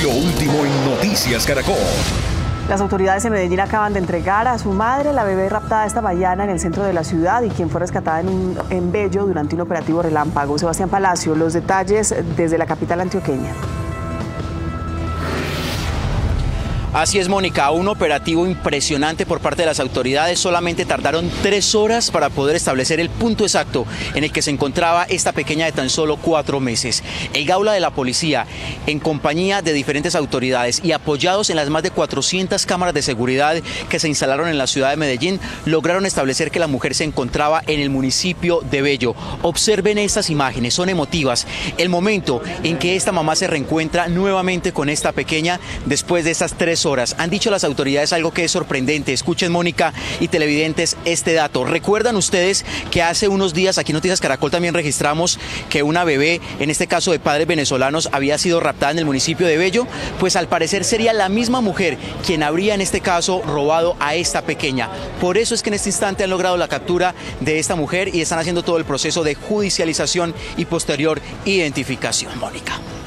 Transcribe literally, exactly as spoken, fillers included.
Lo último en Noticias Caracol. Las autoridades en Medellín acaban de entregar a su madre la bebé raptada esta mañana en el centro de la ciudad y quien fue rescatada en, un, en Bello durante un operativo relámpago. Sebastián Palacio, los detalles desde la capital antioqueña. Así es, Mónica, un operativo impresionante por parte de las autoridades. Solamente tardaron tres horas para poder establecer el punto exacto en el que se encontraba esta pequeña de tan solo cuatro meses. El Gaula de la policía, en compañía de diferentes autoridades y apoyados en las más de cuatrocientas cámaras de seguridad que se instalaron en la ciudad de Medellín, lograron establecer que la mujer se encontraba en el municipio de Bello. Observen estas imágenes, son emotivas. El momento en que esta mamá se reencuentra nuevamente con esta pequeña después de estas tres horas. Han dicho las autoridades algo que es sorprendente. Escuchen, Mónica y televidentes, este dato. ¿Recuerdan ustedes que hace unos días aquí en Noticias Caracol también registramos que una bebé, en este caso de padres venezolanos, había sido raptada en el municipio de Bello? Pues al parecer sería la misma mujer quien habría en este caso robado a esta pequeña. Por eso es que en este instante han logrado la captura de esta mujer y están haciendo todo el proceso de judicialización y posterior identificación, Mónica.